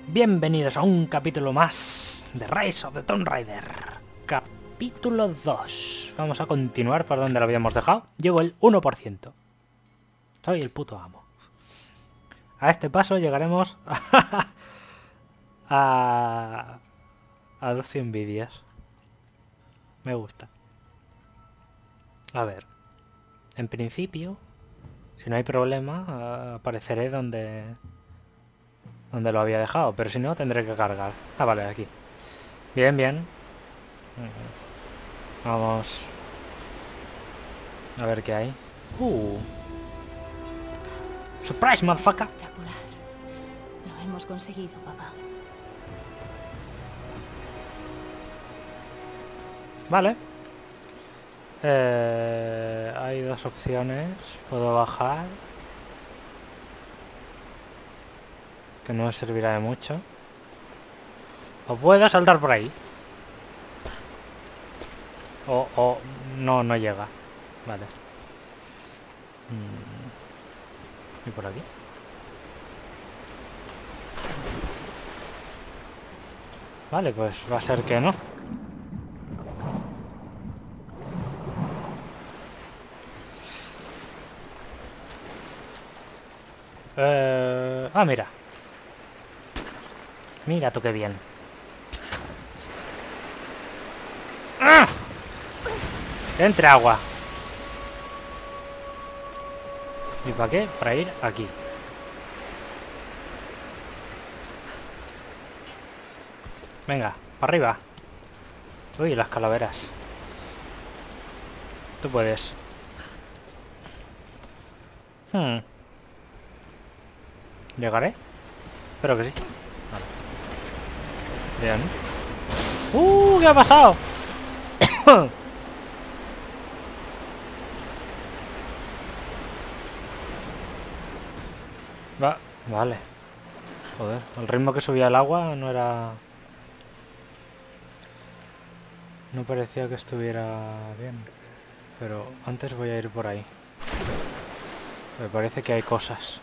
Bienvenidos a un capítulo más de Rise of the Tomb Raider. Capítulo 2. Vamos a continuar por donde lo habíamos dejado. Llevo el 1%. Soy el puto amo. A este paso llegaremos a 12 envidias. Me gusta. A ver. En principio, si no hay problema, apareceré donde lo había dejado, pero si no tendré que cargar. Ah, vale, aquí. Bien, bien. Vamos a ver qué hay. Surprise, motherfucker. Espectacular. Lo hemos conseguido, papá. Vale. Hay dos opciones. Puedo bajar, que no me servirá de mucho. O puedo saltar por ahí. O no llega. Vale. ¿Y por aquí? Vale, pues va a ser que no. Mira. Mira tú qué bien. ¡Ah! Que entre agua. ¿Y para qué? Para ir aquí. Venga, para arriba. Uy, las calaveras. Tú puedes. ¿Llegaré? Espero que sí. Vale. Bien. ¿Qué ha pasado? Vale. Joder, el ritmo que subía el agua no era... No parecía que estuviera bien. Pero antes voy a ir por ahí. Me parece que hay cosas.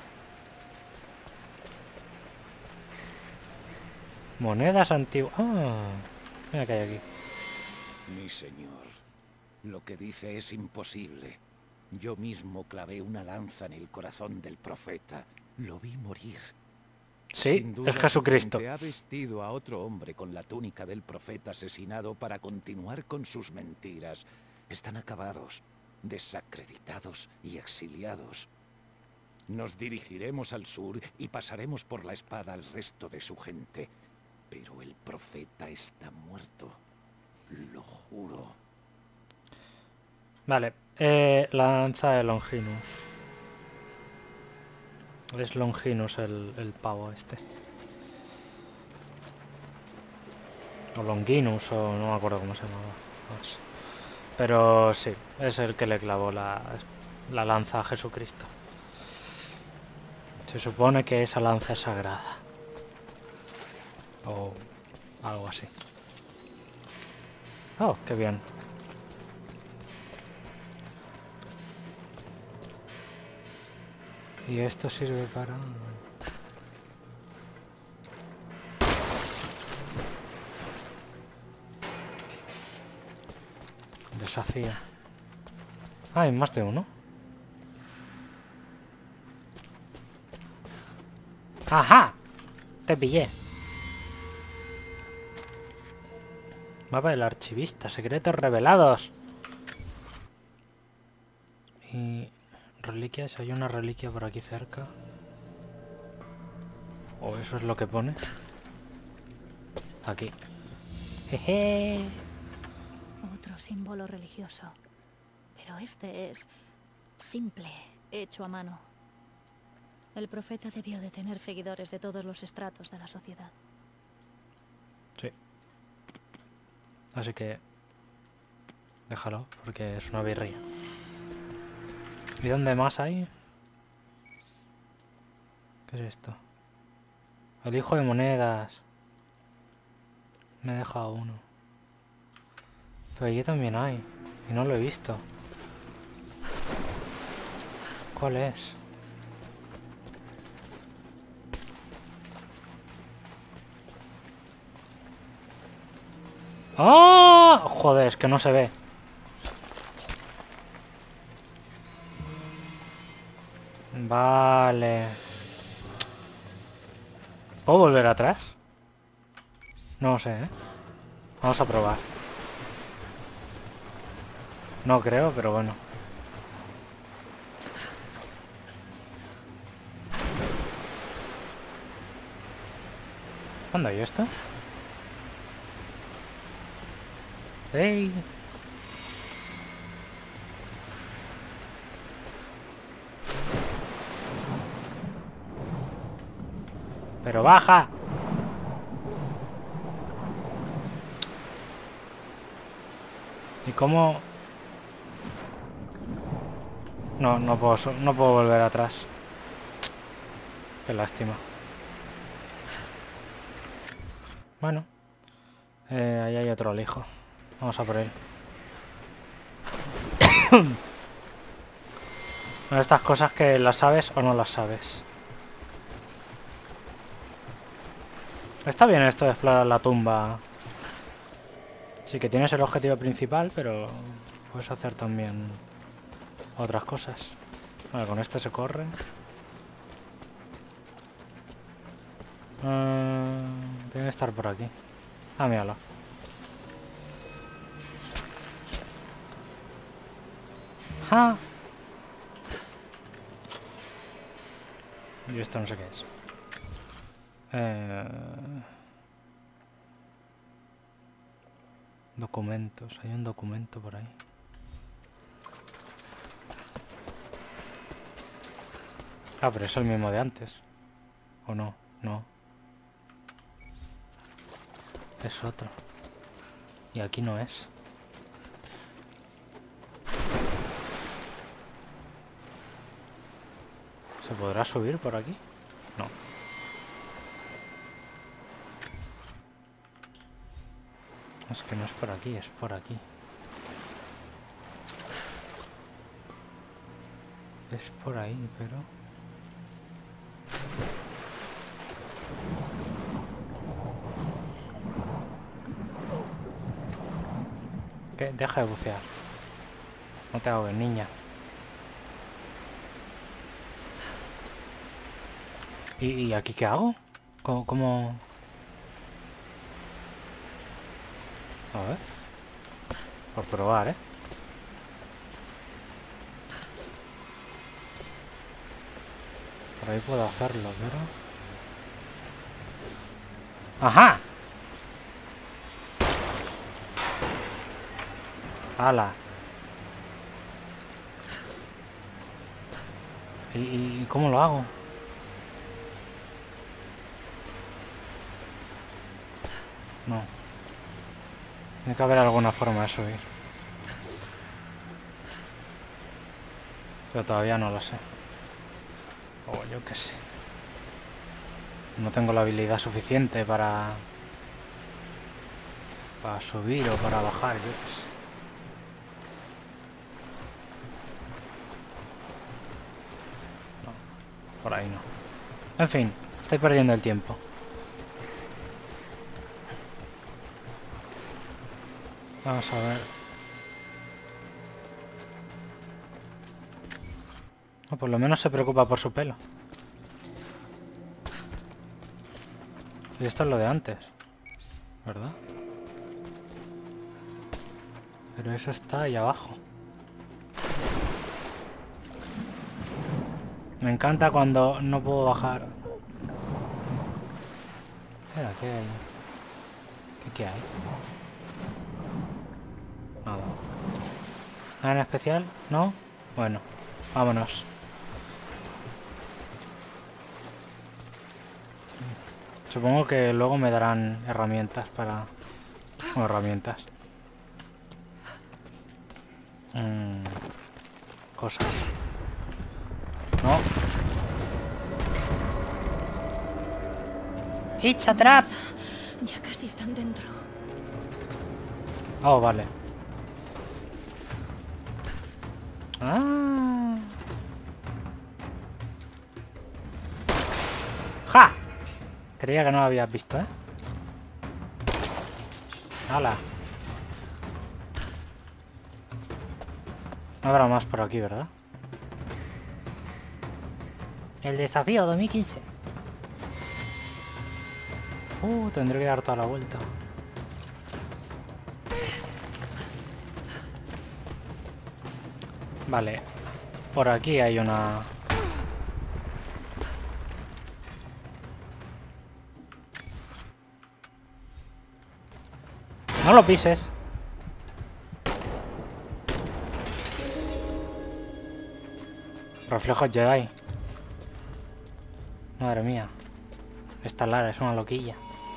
Monedas antiguas. Mira que hay aquí. Mi señor, lo que dice es imposible. Yo mismo clavé una lanza en el corazón del profeta. Lo vi morir. Sí, Sin duda, es Jesucristo. ha vestido a otro hombre con la túnica del profeta asesinado para continuar con sus mentiras. Están acabados, desacreditados y exiliados. Nos dirigiremos al sur y pasaremos por la espada al resto de su gente. Pero el profeta está muerto. Lo juro. Vale, la lanza de Longinus. Es Longinus el pavo este. O Longinus, o no me acuerdo cómo se llamaba. Pero sí, es el que le clavó la lanza a Jesucristo. Se supone que esa lanza es sagrada. O algo así. Oh, qué bien. Y esto sirve para... Desafío. Hay más de uno. ¡Ajá! Te pillé. Mapa del archivista. Secretos revelados. Y... reliquias. Hay una reliquia por aquí cerca. O eso es lo que pone. Aquí. Jeje. Otro símbolo religioso. Pero este es simple, hecho a mano. El profeta debió de tener seguidores de todos los estratos de la sociedad. Sí. Así que... déjalo, porque es una birria. ¿Y dónde más hay? ¿Qué es esto? El hijo de monedas. Me he dejado uno. Pero allí también hay. Y no lo he visto. ¿Cuál es? ¡Oh! Joder, es que no se ve. Vale. ¿Puedo volver atrás? No lo sé, ¿eh? Vamos a probar. No creo, pero bueno. ¿Cuándo hay esto? ¡Ey! ¡Pero baja! ¿Y cómo...? No puedo volver atrás. Qué lástima. Bueno. Ahí hay otro alijo. Vamos a por él. Bueno, estas cosas que las sabes o no las sabes. Está bien esto de explorar la tumba. Sí que tienes el objetivo principal, pero puedes hacer también otras cosas. Vale, con este se corre. Tiene que estar por aquí. Ah, míralo. ¡Ja! Y esto no sé qué es. Documentos. Hay un documento por ahí. Ah, pero es el mismo de antes. ¿O no? No. Es otro. Y aquí no es. ¿Se podrá subir por aquí? No. Es que no es por aquí, es por aquí. Es por ahí, pero... ¿Qué? Deja de bucear. No te ahogues, niña. ¿Y aquí qué hago? ¿Cómo? A ver. Por probar, ¿eh? Por ahí puedo hacerlo, pero... ¡Ajá! ¡Hala! ¿Y cómo lo hago? No. Tiene que haber alguna forma de subir. Pero todavía no lo sé. O yo qué sé. No tengo la habilidad suficiente para subir o para bajar, yo qué sé. No, por ahí no. En fin, estoy perdiendo el tiempo. Vamos a ver. O por lo menos se preocupa por su pelo. Y esto es lo de antes, ¿verdad? Pero eso está ahí abajo. Me encanta cuando no puedo bajar. Espera, ¿qué hay? ¿Qué hay? Nada. ¿Nada en especial? ¿No? Bueno, vámonos. Supongo que luego me darán herramientas para... o herramientas. Cosas. No. It's a trap. Ya casi están dentro. Oh, vale. Ah. ¡Ja! Creía que no lo habías visto, ¿eh? ¡Hala! No habrá más por aquí, ¿verdad? El desafío 2015. Tendré que dar toda la vuelta. Vale. Por aquí hay una... No lo pises. Reflejos Jedi. Madre mía. Esta Lara es una loquilla.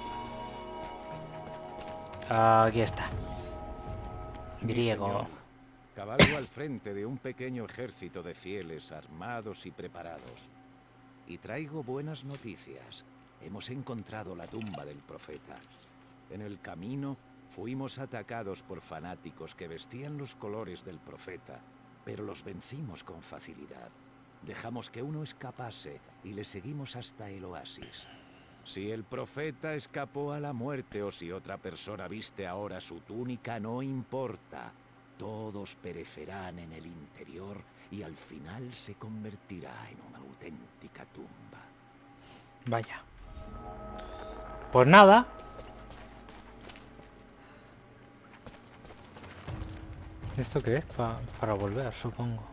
Aquí está. Griego. Señor, cabalgo al frente de un pequeño ejército de fieles armados y preparados. Y traigo buenas noticias. Hemos encontrado la tumba del profeta. En el camino fuimos atacados por fanáticos que vestían los colores del profeta, pero los vencimos con facilidad. Dejamos que uno escapase y le seguimos hasta el oasis. Si el profeta escapó a la muerte o si otra persona viste ahora su túnica, no importa. Todos perecerán en el interior y al final se convertirá en una auténtica tumba. Vaya. Pues nada. ¿Esto qué es? Para volver, supongo.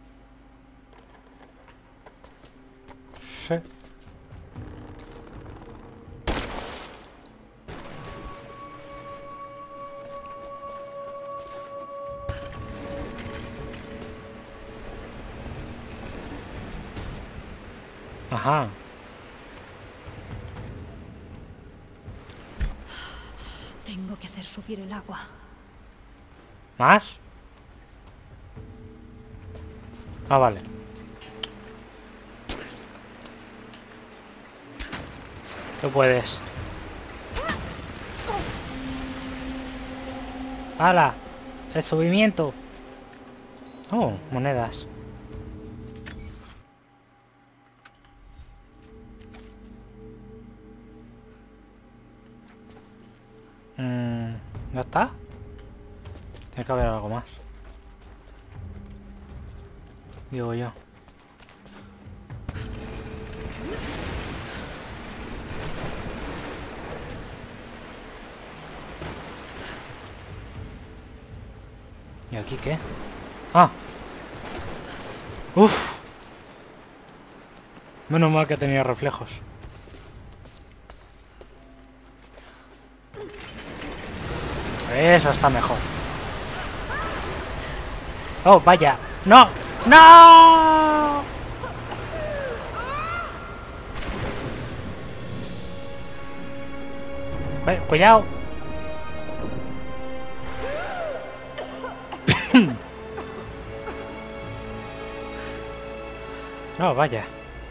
Sí. Ajá. Tengo que hacer subir el agua. ¿Más? Ah, vale. Tú puedes. ¡Hala! El subimiento. Oh, monedas. ¿Ya está? Tiene que haber algo más. Digo yo. ¿Y aquí qué? ¡Ah! ¡Uf! Menos mal que tenía reflejos. Eso está mejor. ¡Oh, vaya! ¡No! ¡No! Cuidado. No, vaya.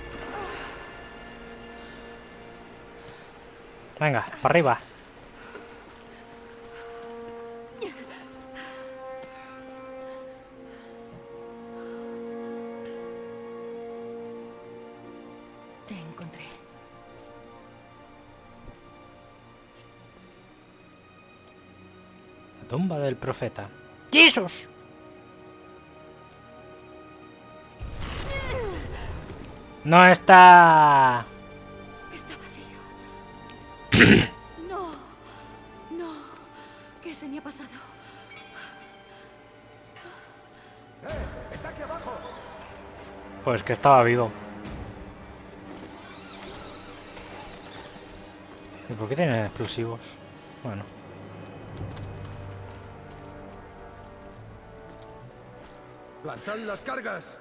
Venga, para arriba. Te encontré. La tumba del profeta. ¡Jesús! No está... Está vacío. No. No. ¿Qué se me ha pasado? ¡Está aquí abajo! Pues que estaba vivo. ¿Y por qué tienen explosivos? Bueno. ¡Plantad las cargas!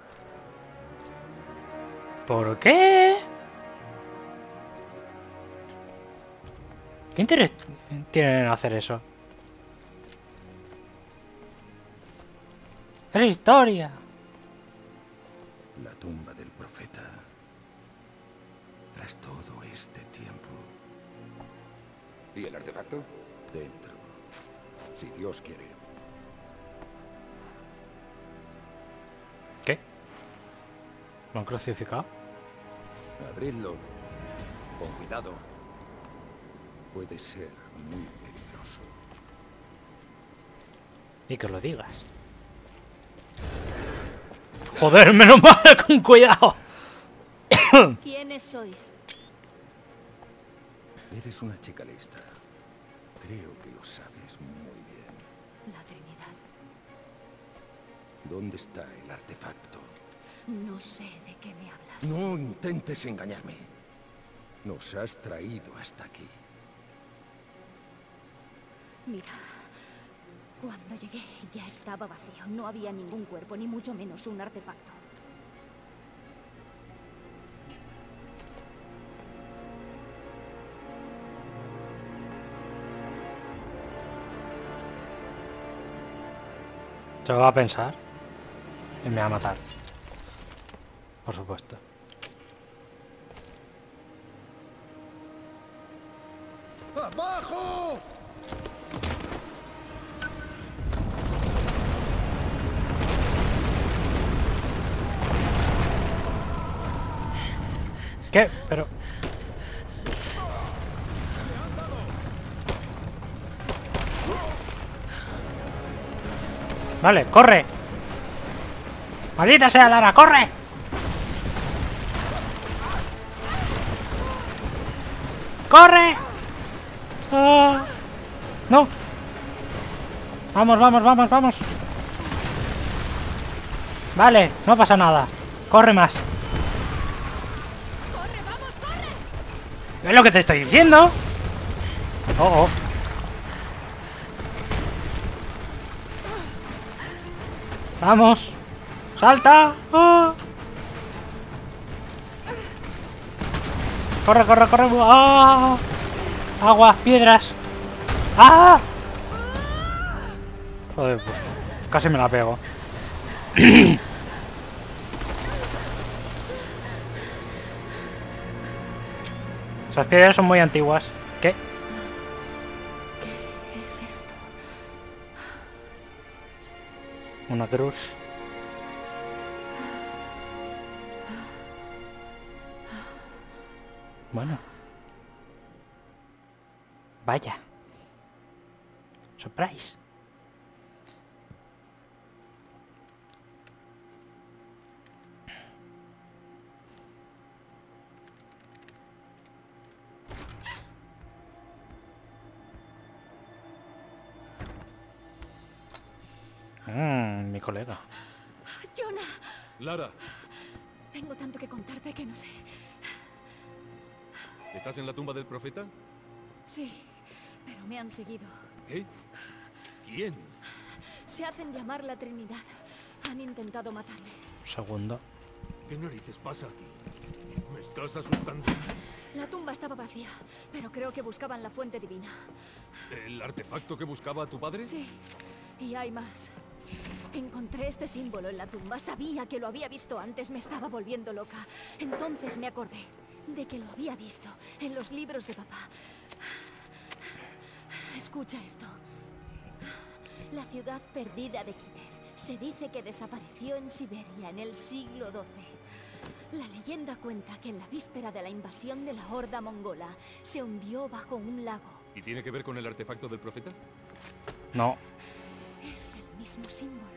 ¿Por qué? ¿Qué interés tienen en hacer eso? ¡Es historia! La tumba del profeta. Tras todo este tiempo. ¿Y el artefacto? Dentro. Si Dios quiere. ¿Qué? ¿Lo han crucificado? Abridlo. Con cuidado. Puede ser muy peligroso. Y que lo digas. Joder, menos mal, con cuidado. ¿Quiénes sois? Eres una chica lista. Creo que lo sabes muy bien. La Trinidad. ¿Dónde está el artefacto? No sé de qué me hablas. No intentes engañarme. Nos has traído hasta aquí. Mira, cuando llegué ya estaba vacío. No había ningún cuerpo, ni mucho menos un artefacto. Se lo va a pensar. Y me va a matar. Por supuesto. ¡Abajo! ¿Qué? Pero... Vale, corre. ¡Maldita sea, Lara! ¡Corre! ¡Corre! ¡Ah! ¡No! Vamos, vamos, vamos, vamos. Vale, no pasa nada. Corre más. ¡Corre, vamos, corre! ¿Es lo que te estoy diciendo? Oh, oh. Vamos. ¡Salta! ¡Ah! Corre, corre, corre. ¡Ah! Agua, piedras. ¡Ah! Joder, pues casi me la pego. Esas piedras son muy antiguas. ¿Qué? ¿Qué es esto? Una cruz. Bueno. Vaya. Surprise. Mi colega. ¡Jonah! Lara, Tengo tanto que contarte que no sé. ¿estás en la tumba del profeta? Sí, pero me han seguido. ¿Qué? ¿Quién? Se hacen llamar la Trinidad. Han intentado matarme. Segundo. ¿Qué narices pasa aquí? Me estás asustando. La tumba estaba vacía, pero creo que buscaban la fuente divina. ¿El artefacto que buscaba a tu padre? Sí, y hay más. Encontré este símbolo en la tumba. Sabía que lo había visto antes. Me estaba volviendo loca. Entonces me acordé de que lo había visto en los libros de papá. Escucha esto. La ciudad perdida de Kitez se dice que desapareció en Siberia en el siglo XII. La leyenda cuenta que en la víspera de la invasión de la horda mongola se hundió bajo un lago. ¿Y tiene que ver con el artefacto del profeta? No. Es el mismo símbolo.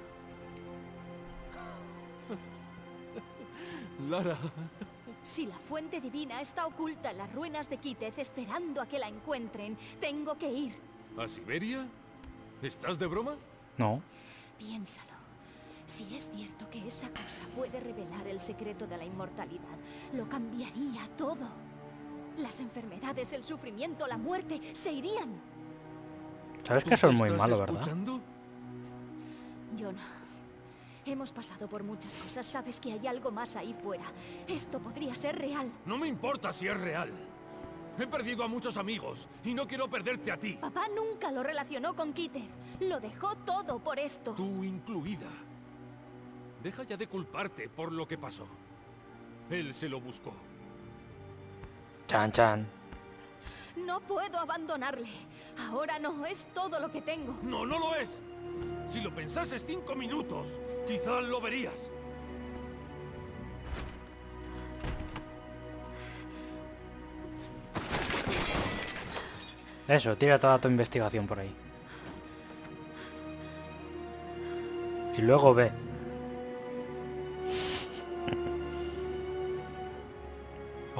Lara. Si la fuente divina está oculta en las ruinas de Kitez esperando a que la encuentren, tengo que ir. ¿A Siberia? ¿Estás de broma? No. Piénsalo. Si es cierto que esa cosa puede revelar el secreto de la inmortalidad, lo cambiaría todo. Las enfermedades, el sufrimiento, la muerte se irían. Sabes ¿Tú que eso es te muy estás malo, ¿verdad? escuchando? Jonah, hemos pasado por muchas cosas. Sabes que hay algo más ahí fuera. Esto podría ser real. No me importa si es real. He perdido a muchos amigos y no quiero perderte a ti. Papá nunca lo relacionó con Kitez. Lo dejó todo por esto. Tú incluida. Deja ya de culparte por lo que pasó. Él se lo buscó. Chan, chan. No puedo abandonarle. Ahora no, es todo lo que tengo. No, no lo es. Si lo pensases 5 minutos, quizás lo verías. Eso, tira toda tu investigación por ahí. Y luego ve.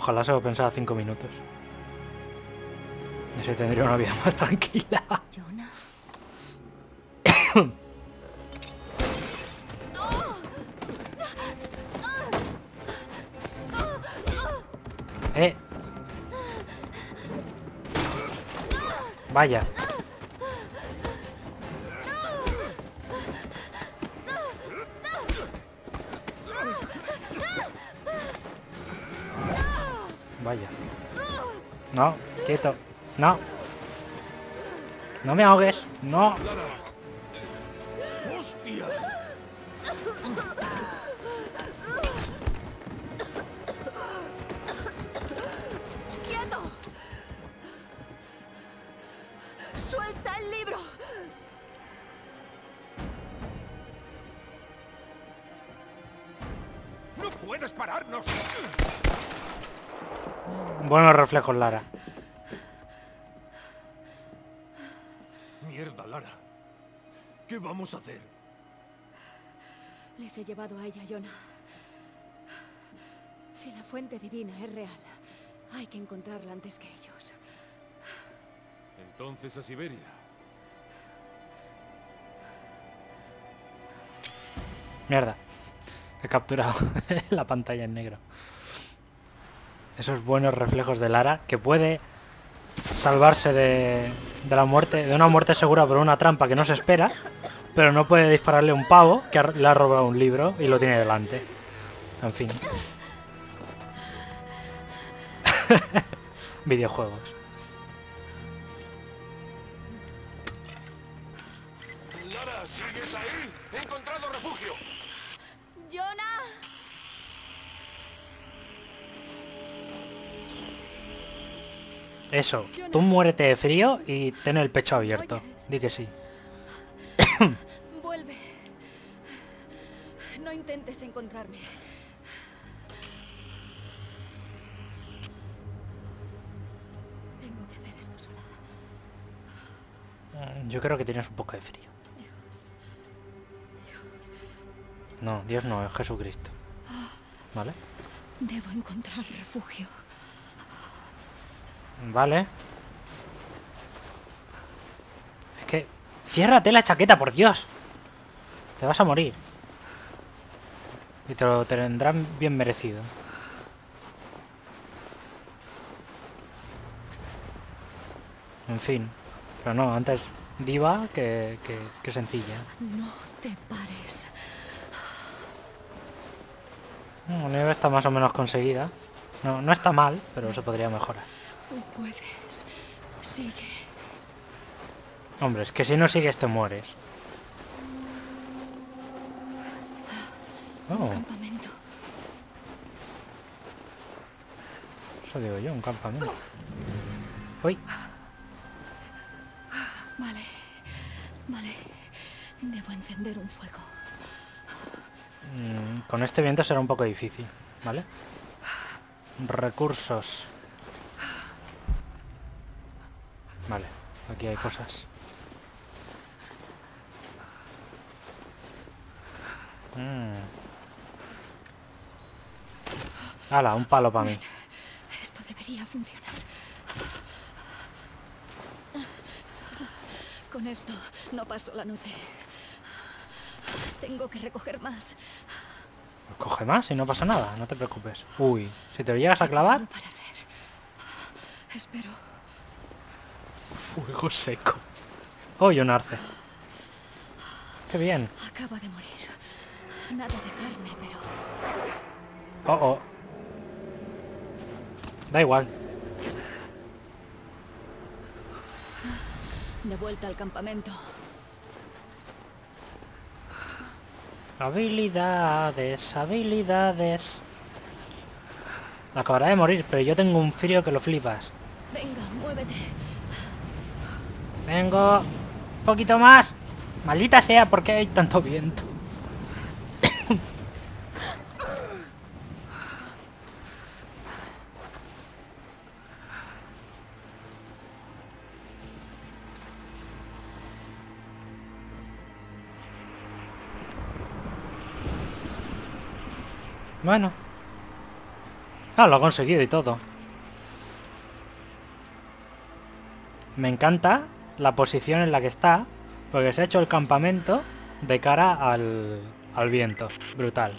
Ojalá se lo pensara 5 minutos. Ese tendría una vida más tranquila. Jonah. Vaya. Vaya. No, quieto. No. No me ahogues. No. ¡Hostia! ¡Quieto! ¡Suelta el libro! ¡No puedes pararnos! Buenos reflejos, Lara. Mierda, Lara. ¿Qué vamos a hacer? Les he llevado a ella, Jonah. Si la fuente divina es real, hay que encontrarla antes que ellos. Entonces a Siberia. Mierda. He capturado la pantalla en negro. Esos buenos reflejos de Lara, que puede salvarse de la muerte, de una muerte segura por una trampa que no se espera, pero no puede dispararle a un pavo que le ha robado un libro y lo tiene delante. En fin. Videojuegos. Lara, ¿sigues ahí? He encontrado refugio. ¡Jonah! Eso, tú muérete de frío y ten el pecho abierto. Di que sí. Vuelve. No intentes encontrarme. Tengo que hacer esto sola. Yo creo que tienes un poco de frío. No, Dios no, es Jesucristo. ¿Vale? Debo encontrar refugio. Vale. Es que... Ciérrate la chaqueta, por Dios. Te vas a morir. Y te lo tendrán bien merecido. En fin. Pero no, antes diva que sencilla. No te pares. La nieve está más o menos conseguida. No, no está mal, pero se podría mejorar. Tú puedes. Sigue. Hombre, es que si no sigues te mueres. Oh, Campamento. eso digo yo, un campamento. Uy, Vale. Vale. Debo encender un fuego. con este viento será un poco difícil, ¿vale? Recursos. Vale, aquí hay cosas. Hala, un palo para mí. Esto debería funcionar. Con esto no paso la noche. Tengo que recoger más. Pues coge más y no pasa nada, no te preocupes. Uy, si te lo llegas a clavar... No para arder. Espero. Fuego seco. Oh, y un arce. Qué bien. Acaba de morir. Nada de carne, pero... Oh, oh. Da igual. De vuelta al campamento. Habilidades, habilidades. Acabará de morir, pero yo tengo un frío que lo flipas. Venga, muévete. Vengo. Un poquito más. Maldita sea, ¿por qué hay tanto viento? Bueno. Ah, lo ha conseguido y todo. Me encanta la posición en la que está, porque se ha hecho el campamento de cara al viento. Brutal.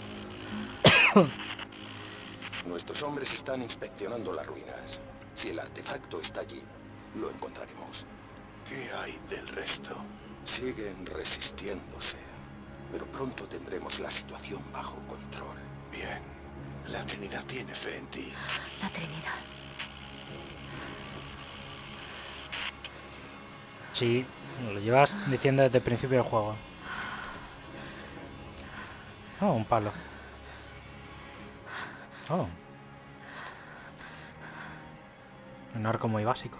Nuestros hombres están inspeccionando las ruinas. Si el artefacto está allí, lo encontraremos. ¿Qué hay del resto? Siguen resistiéndose, pero pronto tendremos la situación bajo control. Bien. La Trinidad tiene fe en ti. La Trinidad. Sí, lo llevas diciendo desde el principio del juego. Oh, un palo. Oh. Un arco muy básico.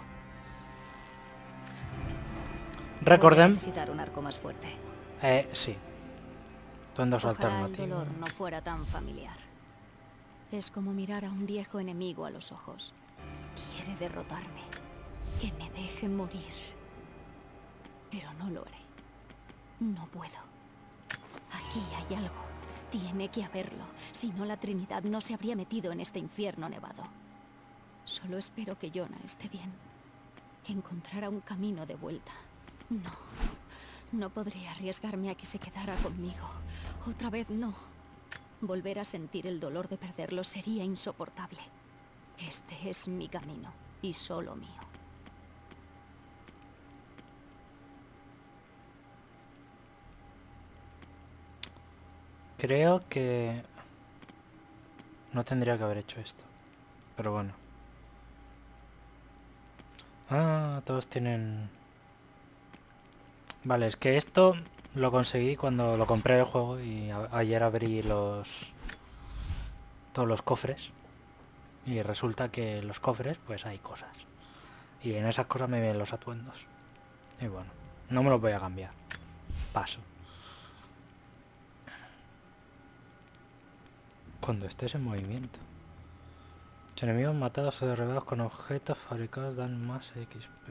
Voy a Recordem... necesitar un arco más fuerte. Sí. Tuendos Ojalá el alternativos. dolor no fuera tan familiar. Es como mirar a un viejo enemigo a los ojos. Quiere derrotarme. Que me deje morir. Pero no lo haré. No puedo. Aquí hay algo. Tiene que haberlo. Si no, la Trinidad no se habría metido en este infierno nevado. Solo espero que Jonah esté bien. Que encontrara un camino de vuelta. No. No podría arriesgarme a que se quedara conmigo. Otra vez no. Volver a sentir el dolor de perderlo sería insoportable. Este es mi camino. Y solo mío. Creo que... no tendría que haber hecho esto. Pero bueno. Ah, todos tienen... Vale, es que esto lo conseguí cuando lo compré el juego y ayer abrí todos los cofres. Y resulta que en los cofres pues hay cosas. Y en esas cosas me vienen los atuendos. Y bueno, no me los voy a cambiar. Paso. Cuando estés en movimiento. Los enemigos matados o derribados con objetos fabricados dan más XP.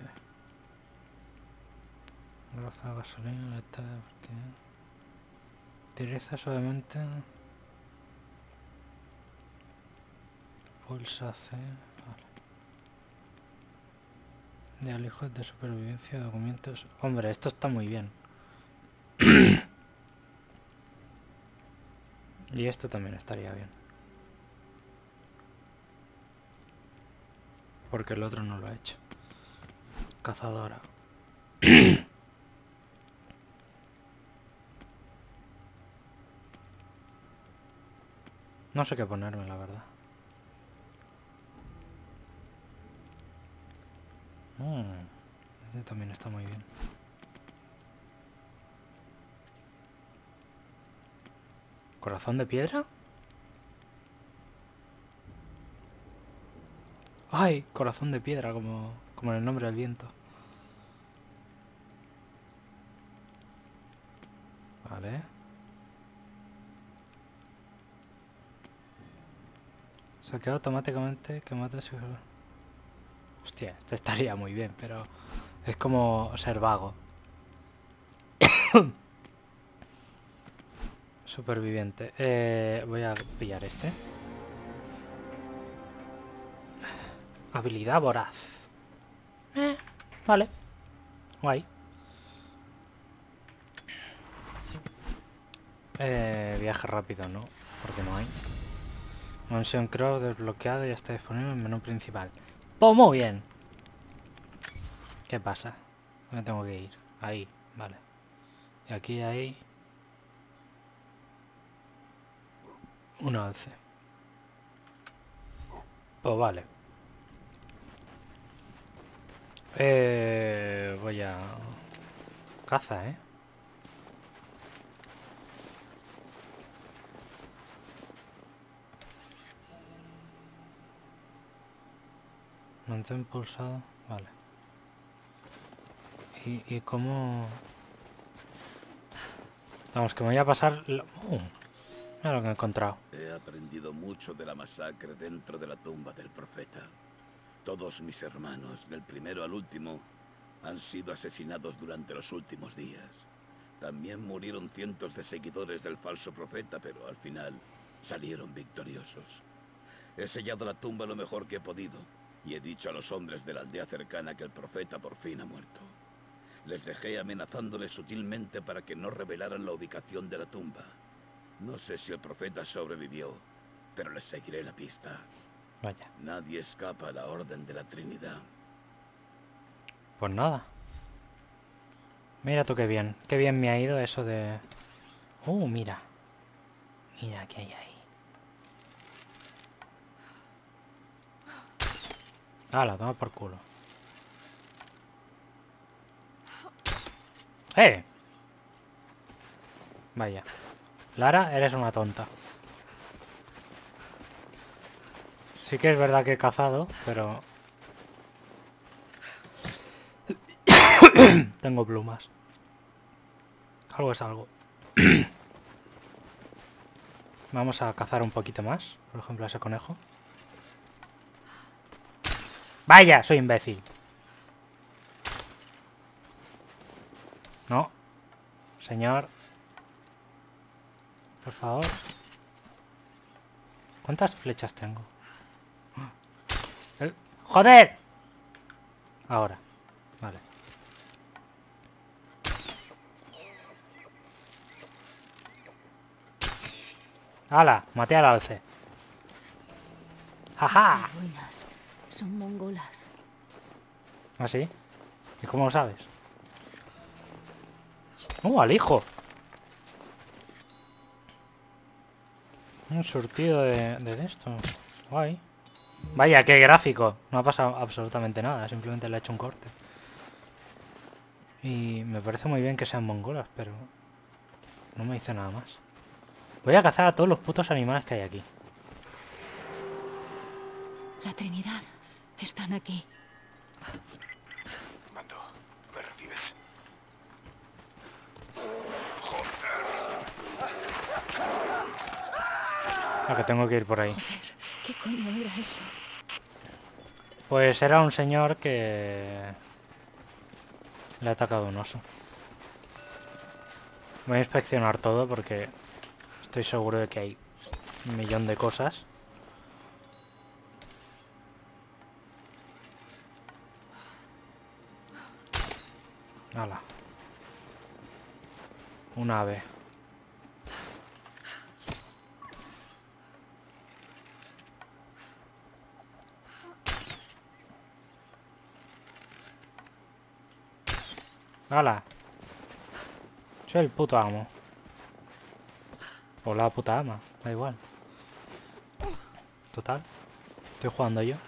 Grafa de gasolina, letal de partida. Utiliza suavemente. Pulsa C. Vale. De alijos de supervivencia, documentos. Hombre, esto está muy bien. Y esto también estaría bien. Porque el otro no lo ha hecho. Cazadora. No sé qué ponerme, la verdad. Este también está muy bien. ¿Corazón de piedra? ¡Ay! Corazón de piedra, como en el nombre del viento. Vale. Saquea automáticamente que mata su... Hostia, este estaría muy bien, pero... es como ser vago. Superviviente. Voy a pillar este. Habilidad voraz. Vale. Guay. Viaje rápido, ¿no? Porque no hay. Mansión Crow desbloqueado y ya está disponible en el menú principal. ¡Pues muy bien! ¿Qué pasa? ¿Dónde tengo que ir? Ahí, vale. Y aquí hay... un alce. Pues vale. Voy a... caza, ¿eh? Mantén pulsado. Vale. ¿Y cómo...? Vamos, que me voy a pasar... Mira lo que he encontrado. He aprendido mucho de la masacre dentro de la tumba del profeta. Todos mis hermanos, del primero al último, han sido asesinados durante los últimos días. También murieron cientos de seguidores del falso profeta, pero al final salieron victoriosos. He sellado la tumba lo mejor que he podido. Y he dicho a los hombres de la aldea cercana que el profeta por fin ha muerto. Les dejé amenazándoles sutilmente para que no revelaran la ubicación de la tumba. No sé si el profeta sobrevivió, pero les seguiré la pista. Vaya. Nadie escapa a la Orden de la Trinidad. Pues nada. Mira tú qué bien. Qué bien me ha ido eso de... mira. Mira qué hay ahí. La toma por culo. ¡Eh! Vaya. Lara, eres una tonta. Sí que es verdad que he cazado, pero... Tengo plumas. Algo es algo. Vamos a cazar un poquito más. Por ejemplo, a ese conejo. ¡Vaya! Soy imbécil. No. Señor. Por favor. ¿Cuántas flechas tengo? ¡Joder! Ahora. Vale. ¡Hala! Maté al alce. ¡Jaja! Estas ruinas son mongolas. ¿Ah, sí? ¿Y cómo lo sabes? ¡Al hijo! Un surtido de esto. Guay. Vaya, qué gráfico. No ha pasado absolutamente nada. Simplemente le he hecho un corte. Y me parece muy bien que sean mongolas, pero... no me dice nada más. Voy a cazar a todos los putos animales que hay aquí. La Trinidad. Están aquí. Mando, ¿me recibes? Que tengo que ir por ahí. Joder, ¿qué coño era eso? Pues era un señor que... le ha atacado un oso. Voy a inspeccionar todo porque... estoy seguro de que hay un millón de cosas. ¡Hala! Un ave. ¡Hala! Soy el puto amo. O la puta ama, da igual. Total. Estoy jugando yo.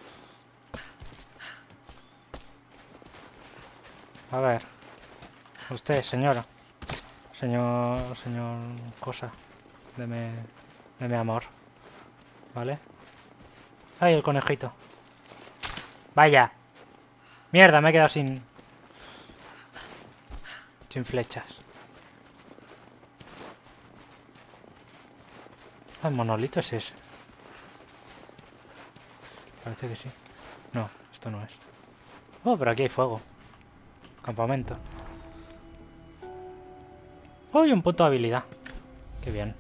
A ver. Usted, señora. Señor cosa. Deme amor. ¿Vale? ¡Ay, el conejito! ¡Vaya! ¡Mierda! Me he quedado sin flechas. ¿El monolito es ese? Parece que sí. No, esto no es. Oh, pero aquí hay fuego. Campamento. ¡Uy! Un punto de habilidad. Qué bien.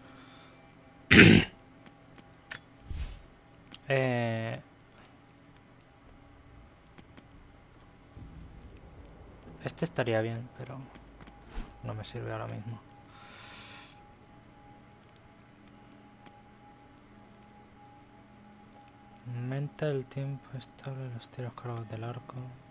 Este estaría bien, pero no me sirve ahora mismo. Aumenta el tiempo estable de los tiros cargados del arco.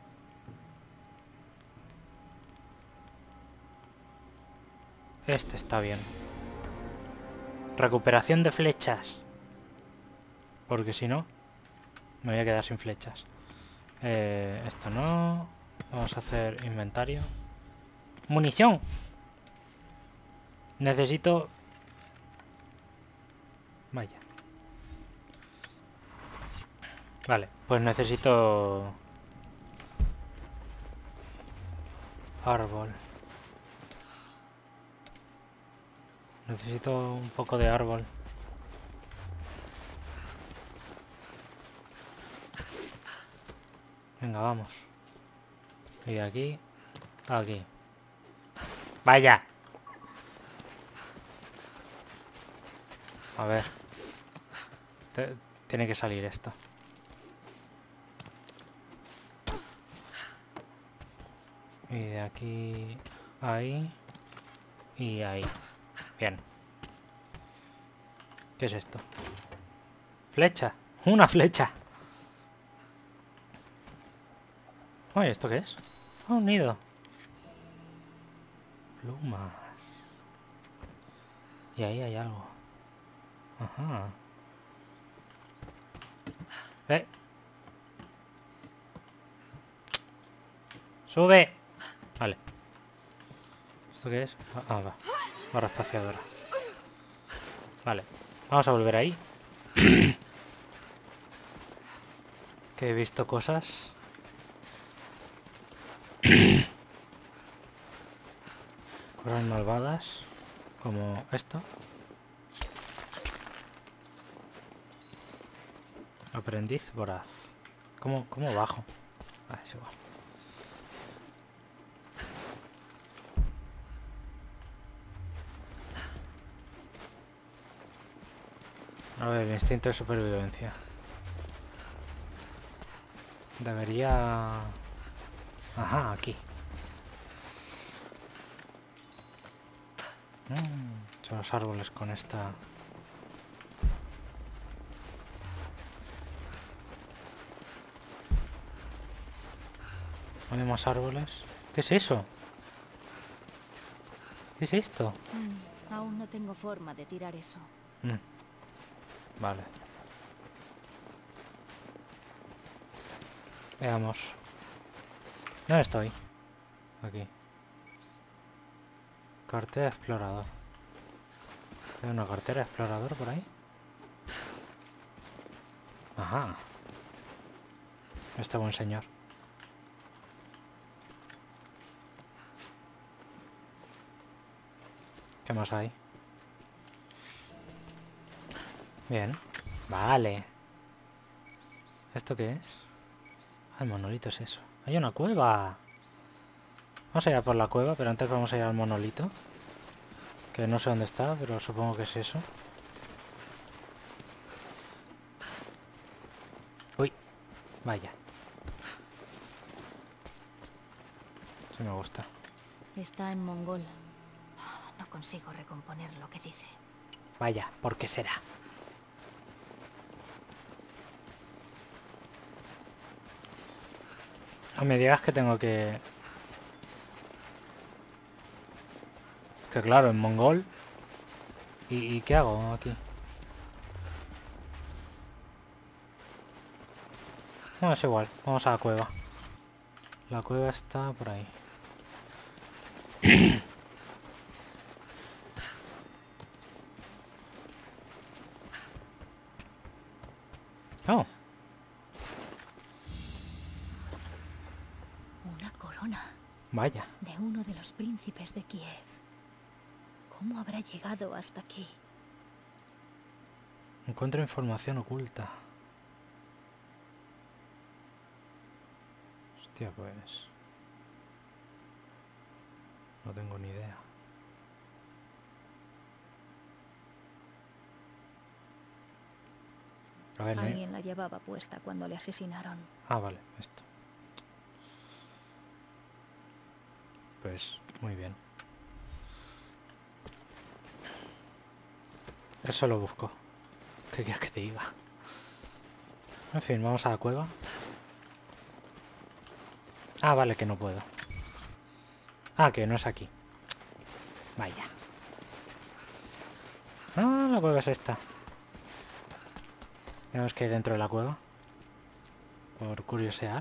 Este está bien. Recuperación de flechas. Porque si no, me voy a quedar sin flechas. Esto no. Vamos a hacer inventario. ¡Munición! Necesito... Vaya. Vale, pues necesito... árbol. Necesito un poco de árbol. Venga, vamos. Y de aquí a aquí. ¡Vaya! A ver. Tiene que salir esto. Y de aquí... ahí... y ahí. Bien. ¿Qué es esto? ¡Flecha! ¡Una flecha! Oye, ¿esto qué es? Oh, un nido. Plumas. Y ahí hay algo. Ajá. ¡Sube! Vale. ¿Esto qué es? Ah, va. Barra espaciadora. Vale. Vamos a volver ahí. Que he visto cosas. Cosas malvadas. Como esto. Aprendiz voraz. ¿Cómo bajo? Ah, es igual. A ver, el instinto de supervivencia. Debería... Ajá, aquí. Son los árboles con esta... ¿Hay más árboles? ¿Qué es eso? ¿Qué es esto? Aún no tengo forma de tirar eso. Vale. Veamos. ¿Dónde estoy? Aquí. Cartera explorador. ¿Hay una cartera explorador por ahí? Ajá. Este buen señor. ¿Qué más hay? Bien. Vale. ¿Esto qué es? Ah, el monolito es eso. ¡Hay una cueva! Vamos a ir a por la cueva, pero antes vamos a ir al monolito. Que no sé dónde está, pero supongo que es eso. Uy. Vaya. Sí me gusta. Está en mongol. No consigo recomponer lo que dice. Vaya, ¿por qué será? No me digas que tengo que... Que claro, en mongol. ¿Y qué hago aquí? No, es igual. Vamos a la cueva. La cueva está por ahí. Oh. Una corona. Vaya. De uno de los príncipes de Kiev. ¿Cómo habrá llegado hasta aquí? Encuentro información oculta. Hostia, pues... No tengo ni idea. A ver, Alguien la llevaba puesta cuando le asesinaron. Ah, vale, esto. Pues, muy bien. Eso lo busco. ¿Qué quieres que te diga? En fin, vamos a la cueva. Ah, vale, que no puedo. Ah, que no es aquí. Vaya. Ah, la cueva es esta. Veamos qué hay dentro de la cueva. Por curiosear.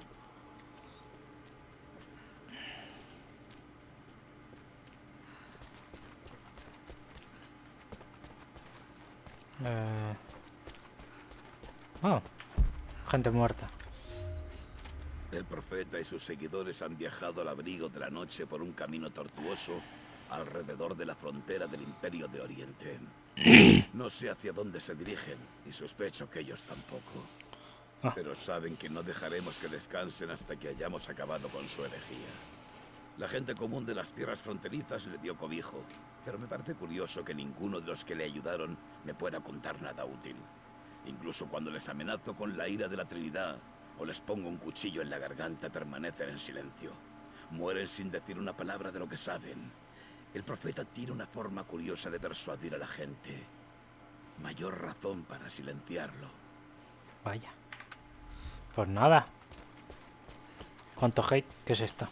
Oh, gente muerta. El profeta y sus seguidores han viajado al abrigo de la noche por un camino tortuoso alrededor de la frontera del Imperio de Oriente. No sé hacia dónde se dirigen y sospecho que ellos tampoco. Pero saben que no dejaremos que descansen hasta que hayamos acabado con su herejía. La gente común de las tierras fronterizas le dio cobijo, pero me parece curioso que ninguno de los que le ayudaron me pueda contar nada útil. Incluso cuando les amenazo con la ira de la Trinidad o les pongo un cuchillo en la garganta, permanecen en silencio. Mueren sin decir una palabra de lo que saben. El profeta tiene una forma curiosa de persuadir a la gente. Mayor razón para silenciarlo. Vaya. Pues nada. ¿Cuánto hate? ¿Qué es esto?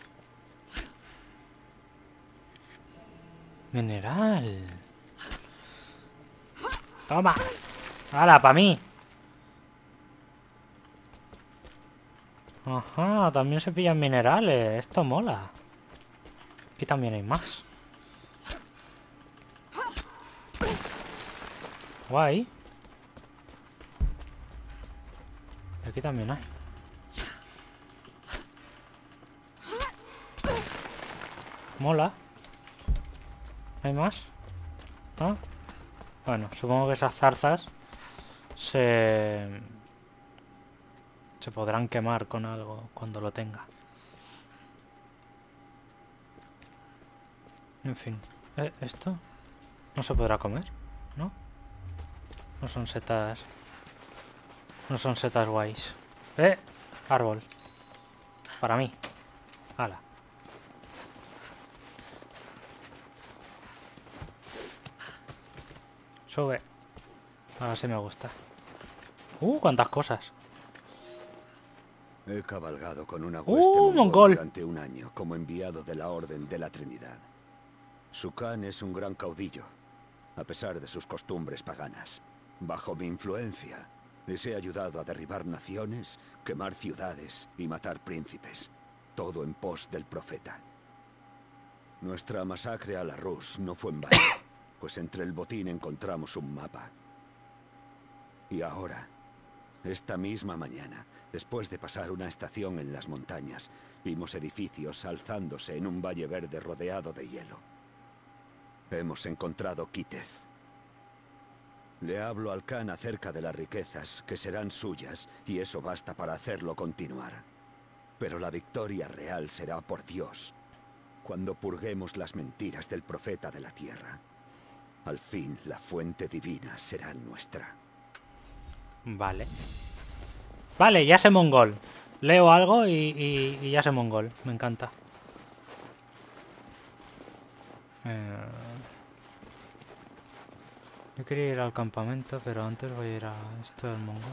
Mineral. Toma. ¡Hala, pa' mí! Ajá, también se pillan minerales. Esto mola. Aquí también hay más. Guay. Y aquí también hay. Mola. ¿Hay más? ¿Ah? Bueno, supongo que esas zarzas se podrán quemar con algo cuando lo tenga. En fin. ¿Esto? ¿No se podrá comer? ¿No? No son setas... No son setas guays. Árbol. Para mí. Hala. Sube. Ahora sí me gusta. ¡Cuántas cosas! He cabalgado con una hueste mongol durante un año como enviado de la Orden de la Trinidad. Sukan es un gran caudillo, a pesar de sus costumbres paganas. Bajo mi influencia, les he ayudado a derribar naciones, quemar ciudades y matar príncipes. Todo en pos del profeta. Nuestra masacre a la Rus no fue en vano, pues entre el botín encontramos un mapa. Y ahora, esta misma mañana, después de pasar una estación en las montañas, vimos edificios alzándose en un valle verde rodeado de hielo. Hemos encontrado Kitez. Le hablo al Khan acerca de las riquezas que serán suyas, y eso basta para hacerlo continuar. Pero la victoria real será por Dios, cuando purguemos las mentiras del profeta de la tierra. Al fin, la fuente divina será nuestra. Vale. Vale, ya sé mongol. Leo algo y ya sé mongol. Me encanta. Yo quería ir al campamento, pero antes voy a ir a esto del mongol.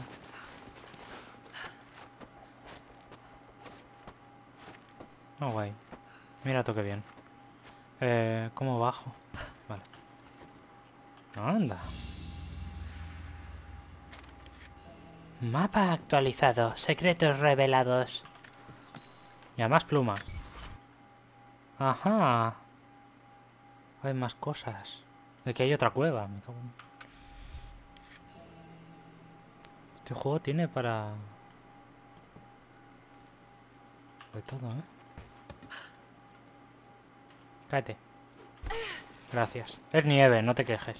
Oh, guay. Mira tú qué bien. ¿Cómo bajo? Vale. Anda. Mapa actualizado. Secretos revelados. Y además pluma. Ajá. Hay más cosas. Aquí hay otra cueva. Me cago en... Este juego tiene para... de todo, ¿eh? Cállate. Gracias. Es nieve, no te quejes.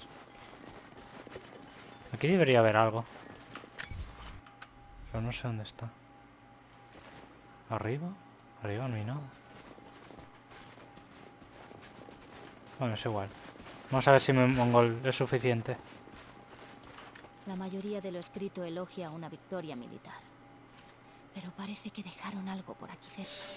Aquí debería haber algo. Pero no sé dónde está. ¿Arriba? Arriba no hay nada. Bueno, es igual. Vamos a ver si mi mongol es suficiente. La mayoría de lo escrito elogia una victoria militar. Pero parece que dejaron algo por aquí cerca.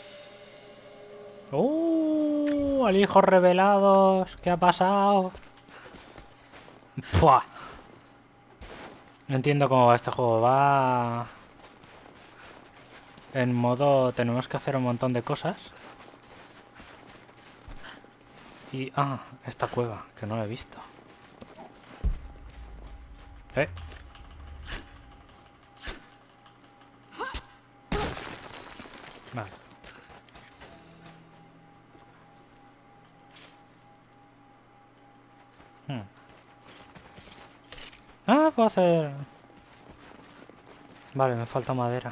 ¡Al hijos revelados! ¿Qué ha pasado? ¡Pua! No entiendo cómo va este juego. Va... en modo... tenemos que hacer un montón de cosas. Y... esta cueva, que no la he visto. Vale. Puedo hacer... Vale, me falta madera.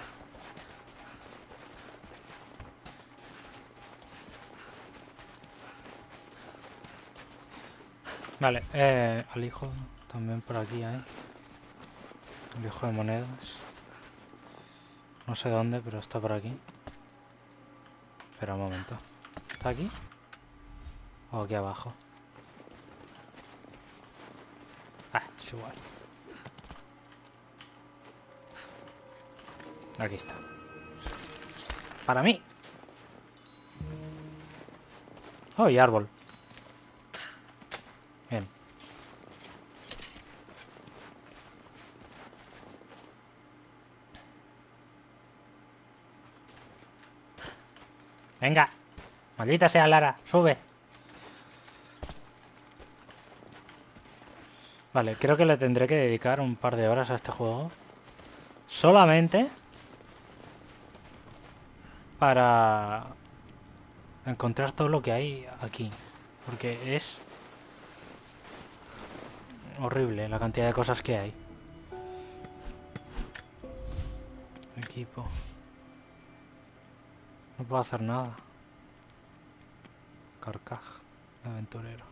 Vale, alijo también por aquí hay. Alijo de monedas. No sé dónde, pero está por aquí. Espera un momento. ¿Está aquí? ¿O aquí abajo? Es igual. Aquí está. Para mí. Oh, y árbol. Bien. Venga. Maldita sea Lara. Sube. Vale, creo que le tendré que dedicar un par de horas a este juego. Solamente para encontrar todo lo que hay aquí. Porque es horrible la cantidad de cosas que hay. Equipo. No puedo hacer nada. Carcaj, aventurero.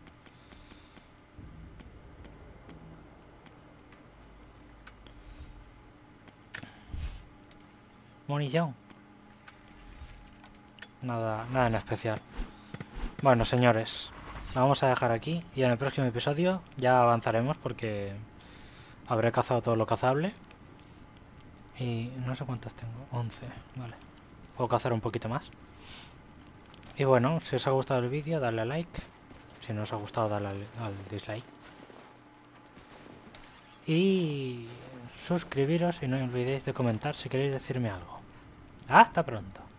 Munición. Nada en especial. Bueno, señores, la vamos a dejar aquí y en el próximo episodio ya avanzaremos porque habré cazado todo lo cazable. Y no sé cuántas tengo, 11, vale. Puedo cazar un poquito más. Y bueno, si os ha gustado el vídeo, dadle a like. Si no os ha gustado, dadle al dislike. Y suscribiros y no olvidéis de comentar si queréis decirme algo. Hasta pronto.